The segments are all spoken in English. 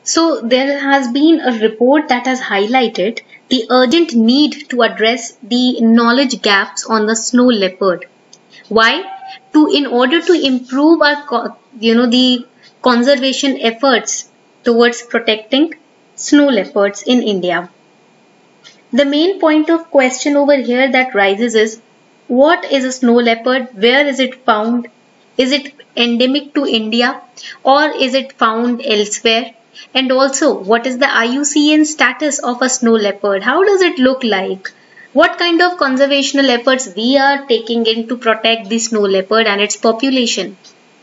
So there has been a report that has highlighted the urgent need to address the knowledge gaps on the snow leopard. Why? In order to improve our the conservation efforts towards protecting snow leopards in India. The main point of question over here that rises is, what is a snow leopard? Where is it found? Is it endemic to India or is it found elsewhere? And also, what is the IUCN status of a snow leopard? How does it look like? What kind of conservational efforts we are taking in to protect the snow leopard and its population?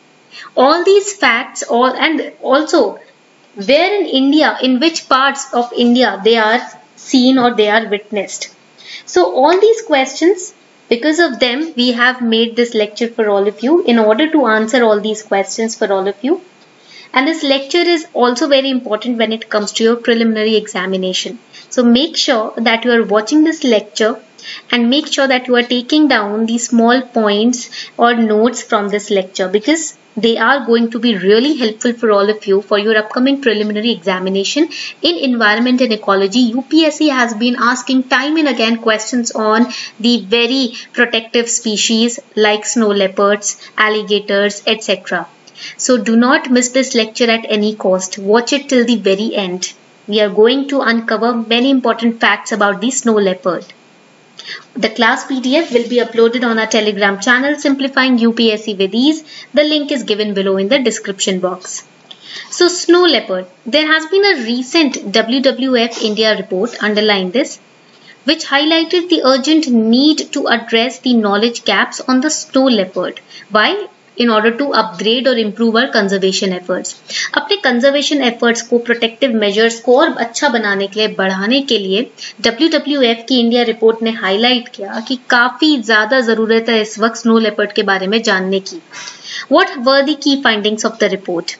All these facts, and also where in India, in which parts of India they are seen or they are witnessed. So all these questions, because of them, we have made this lecture for all of you in order to answer all these questions for all of you. And this lecture is also very important when it comes to your preliminary examination. So make sure that you are watching this lecture and make sure that you are taking down the small points or notes from this lecture, because they are going to be really helpful for all of you for your upcoming preliminary examination in environment and ecology. UPSC has been asking time and again questions on the very protective species like snow leopards, alligators, etc. So do not miss this lecture at any cost. Watch it till the very end. We are going to uncover many important facts about the snow leopard. The class PDF will be uploaded on our Telegram channel, Simplifying UPSC with Ease. The link is given below in the description box. So snow leopard. There has been a recent WWF India report, underline this, which highlighted the urgent need to address the knowledge gaps on the snow leopard. Why? In order to upgrade or improve our conservation efforts. अपने conservation efforts को protective measures को और अच्छा बनाने के लिए, बढ़ाने के लिए WWF की इंडिया रिपोर्ट ने highlight किया कि काफी ज़्यादा ज़रूरत है इस वक्त snow leopard के बारे में जानने की. What were the key findings of the report?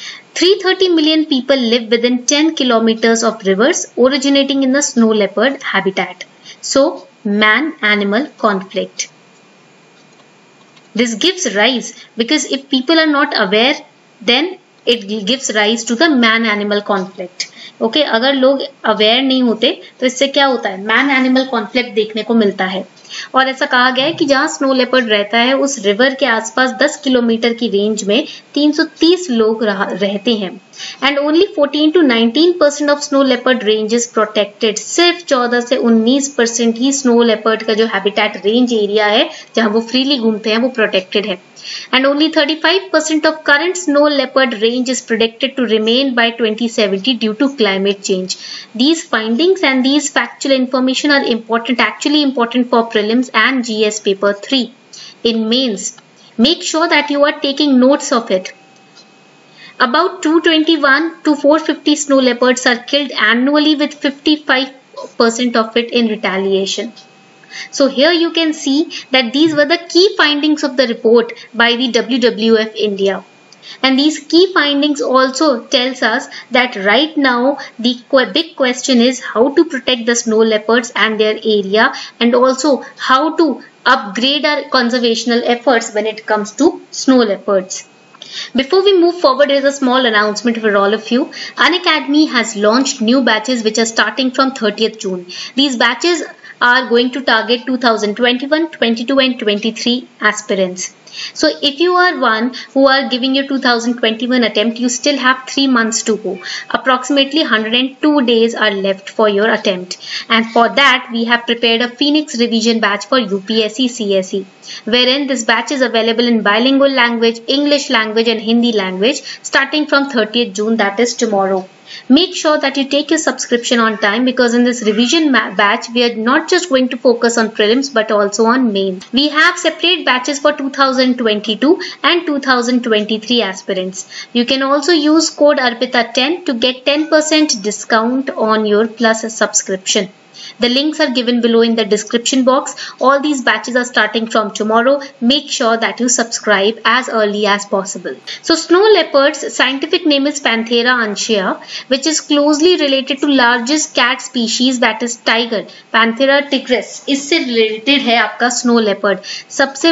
330 million people live within 10 kilometers of rivers originating in the snow leopard habitat. So, man-animal conflict. This gives rise, because if people are not aware, then it gives rise to the man-animal conflict. Okay, अगर लोग aware नहीं होते तो इससे क्या होता है, man-animal conflict देखने को मिलता है. और ऐसा कहा गया है कि जहाँ स्नो लेपर्ड रहता है उस रिवर के आसपास 10 किलोमीटर की रेंज में 330 लोग रहते हैं. And only 14 to 19% of snow leopard range is protected. सिर्फ 14 से 19% ही स्नो लेपर्ड का जो हैबिटेट रेंज एरिया है जहाँ वो फ्रीली घूमते हैं वो प्रोटेक्टेड है. And only 35% of current snow leopard range is predicted to remain by 2070 due to climate change. These findings and these factual information are important, actually important for prelims and GS paper 3 in mains. Make sure that you are taking notes of it. About 221 to 450 snow leopards are killed annually, with 55% of it in retaliation. So here you can see that these were the key findings of the report by the WWF India. And these key findings also tells us that right now the big question is how to protect the snow leopards and their area, and also how to upgrade our conservational efforts when it comes to snow leopards. Before we move forward, there is a small announcement for all of you. Unacademy has launched new batches which are starting from 30th June. These batches are going to target 2021, 22 and 23 aspirants. So if you are one who are giving your 2021 attempt, you still have 3 months to go. Approximately 102 days are left for your attempt. And for that, we have prepared a Phoenix revision batch for UPSC CSE, wherein this batch is available in bilingual language, English language and Hindi language starting from 30th June, that is tomorrow. Make sure that you take your subscription on time, because in this revision batch, we are not just going to focus on prelims but also on main. We have separate batches for 2022 and 2023 aspirants. You can also use code ARPITA10 to get 10% discount on your Plus subscription. The links are given below in the description box. All these batches are starting from tomorrow. Make sure that you subscribe as early as possible. So snow leopards, scientific name is Panthera ansea, which is closely related to largest cat species, that is tiger, Panthera tigris. इससे related है आपका snow leopard. सबसे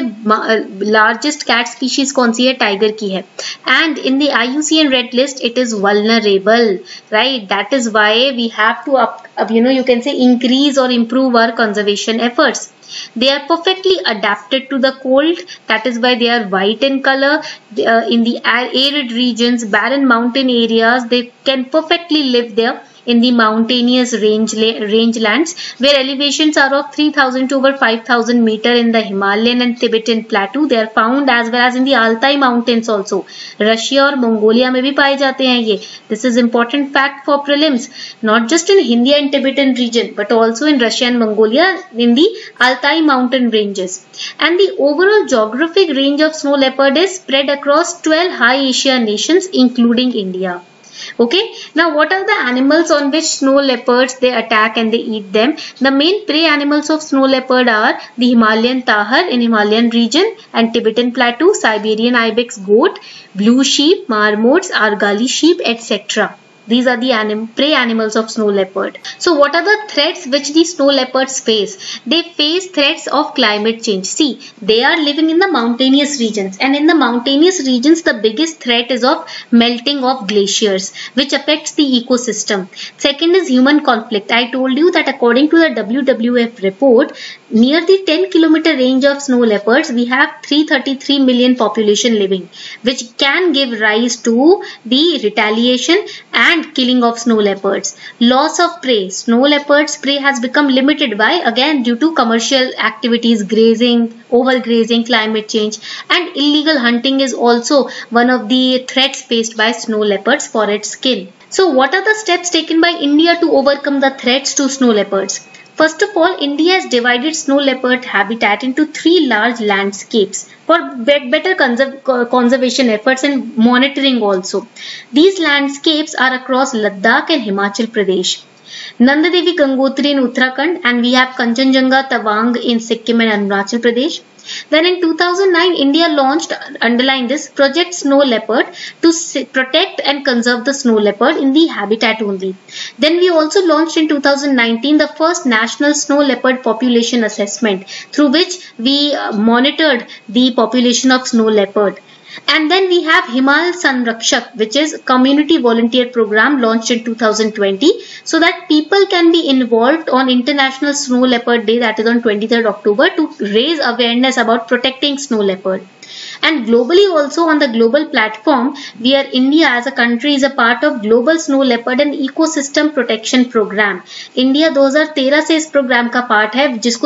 largest cat species कौन सी है? Tiger की है. And in the IUCN red list, it is vulnerable, right? That is why we have to you can say increase or improve our conservation efforts. They are perfectly adapted to the cold. That is why they are white in color. In the arid regions, barren mountain areas, they can perfectly live there. In the mountainous rangelands, where elevations are of 3000 to over 5000 meter in the Himalayan and Tibetan plateau, they are found as well as in the Altai mountains also. Russia और Mongolia में भी पाए जाते हैं ये. This is important fact for prelims. Not just in India and Tibetan region, but also in Russia and Mongolia in the Altai mountain ranges. And the overall geographic range of snow leopard is spread across 12 high Asia nations, including India. Okay, now what are the animals on which snow leopards they attack and they eat them? The main prey animals of snow leopard are the Himalayan tahar in Himalayan region and Tibetan plateau, Siberian ibex goat, blue sheep, marmots, argali sheep, etc. These are the prey animals of snow leopard. So what are the threats which the snow leopards face? They face threats of climate change. See, they are living in the mountainous regions, and in the mountainous regions the biggest threat is of melting of glaciers, which affects the ecosystem. Second is human conflict. I told you that according to the WWF report, near the 10-kilometer range of snow leopards, we have 333 million population living, which can give rise to the retaliation and killing of snow leopards. Loss of prey. Snow leopards' prey has become limited by, again, due to commercial activities, grazing, overgrazing, climate change, and illegal hunting is also one of the threats faced by snow leopards for its skin. So what are the steps taken by India to overcome the threats to snow leopards? First of all, India has divided snow leopard habitat into 3 large landscapes for better conservation efforts and monitoring also. These landscapes are across Ladakh and Himachal Pradesh, Nanda Devi Gangotri in Uttarakhand, and we have Kanchenjunga Tawang in Sikkim and Arunachal Pradesh. Then in 2009, India launched, underline this, Project Snow Leopard to protect and conserve the snow leopard in the habitat only. Then we also launched in 2019 the first national snow leopard population assessment, through which we monitored the population of snow leopard. And then we have Himal Sanrakshak, which is community volunteer program launched in 2020, so that people can be involved on International Snow Leopard Day, that is on 23rd October, to raise awareness about protecting snow leopard. And globally also, on the global platform, where India as a country is a part of Global Snow Leopard and Ecosystem Protection Program. India 2013 से इस programme का part है, जिसको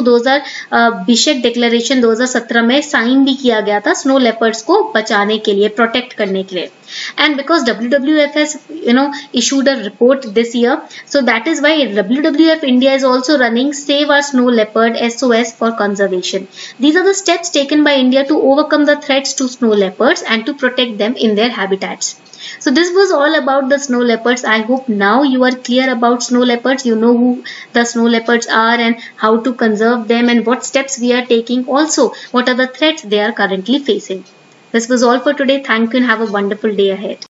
बिशेक declaration 2017 में sign भी किया गया था स्नो लेपर्ड्स को बचाने के लिए, प्रोटेक्ट करने के लिए. And because WWF has issued a report this year, so that is why WWF India is also running Save Our Snow Leopard SOS for conservation. These are the steps taken by India to overcome the threats to snow leopards and to protect them in their habitats. So this was all about the snow leopards. I hope now you are clear about snow leopards. You know who the snow leopards are and how to conserve them and what steps we are taking. Also, what are the threats they are currently facing. This was all for today. Thank you and have a wonderful day ahead.